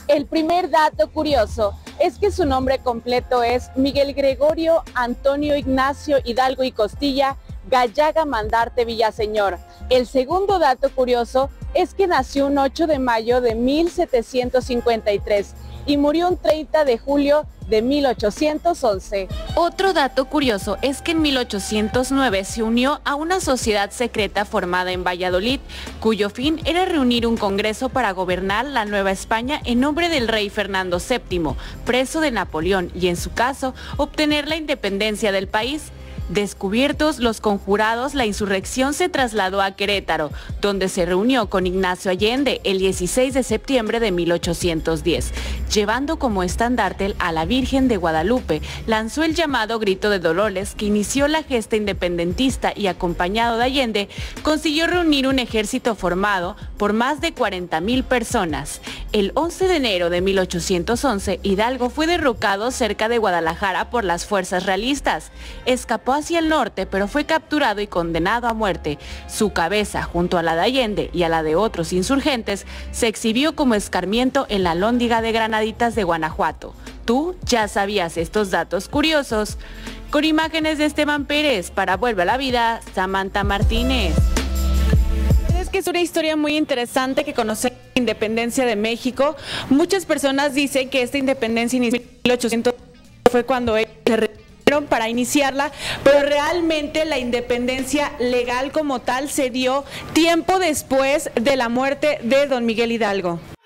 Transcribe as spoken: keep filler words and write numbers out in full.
El primer dato curioso es que su nombre completo es Miguel Gregorio Antonio Ignacio Hidalgo y Costilla Gallaga Mandarte Villaseñor. El segundo dato curioso es que nació un ocho de mayo de mil setecientos cincuenta y tres y murió un treinta de julio de mil ochocientos once. Otro dato curioso es que en mil ochocientos nueve se unió a una sociedad secreta formada en Valladolid, cuyo fin era reunir un congreso para gobernar la Nueva España en nombre del rey Fernando séptimo, preso de Napoleón, y en su caso, obtener la independencia del país. Descubiertos los conjurados, la insurrección se trasladó a Querétaro, donde se reunió con Ignacio Allende el dieciséis de septiembre de mil ochocientos diez. Llevando como estandarte a la Virgen de Guadalupe, lanzó el llamado Grito de Dolores, que inició la gesta independentista y, acompañado de Allende, consiguió reunir un ejército formado por más de cuarenta mil personas. El once de enero de mil ochocientos once, Hidalgo fue derrocado cerca de Guadalajara por las fuerzas realistas. Escapó hacia el norte, pero fue capturado y condenado a muerte. Su cabeza, junto a la de Allende y a la de otros insurgentes, se exhibió como escarmiento en la Alhóndiga de Granaditas de Guanajuato. ¿Tú ya sabías estos datos curiosos? Con imágenes de Esteban Pérez, para Vuelve a la Vida, Samantha Martínez. Es que es una historia muy interesante que conoce la independencia de México. Muchas personas dicen que esta independencia inició en mil ochocientos fue cuando ellos se para iniciarla, pero realmente la independencia legal como tal se dio tiempo después de la muerte de don Miguel Hidalgo.